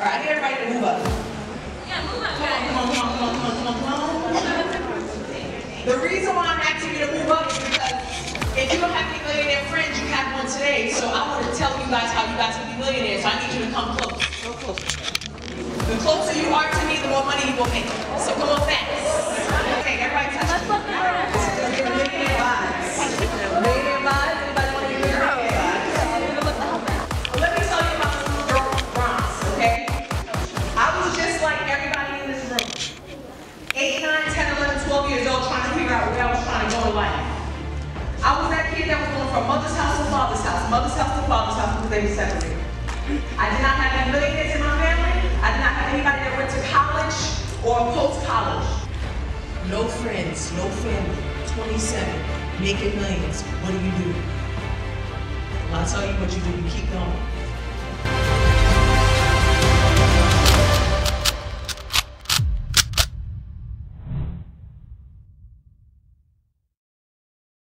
Alright, I need everybody to move up. Yeah, move up. Come on. The reason why I'm asking you to move up is because if you don't have any millionaire friends, you have one today. So I want to tell you guys how you guys can be millionaires. So I need you to come close. Go close. The closer you are to me, the more money you will make. So come on fast. Okay, everybody touch me. Millionaire vibes. Millionaire vibes? Anybody want to be millionaire vibes? Let me tell you about this little girl from Bronx, okay? I was just like everybody in this room. 8, 9, 10, 11, 12 years old trying to figure out where I was trying to go in life. I was that kid that was going from mother's house to father's house to father's house because they were separated. I did not have any millionaires in my family. I did not have anybody that went to college or post-college. No friends, no family, 27, making millions. What do? Well, I'll tell you what you do, you keep going.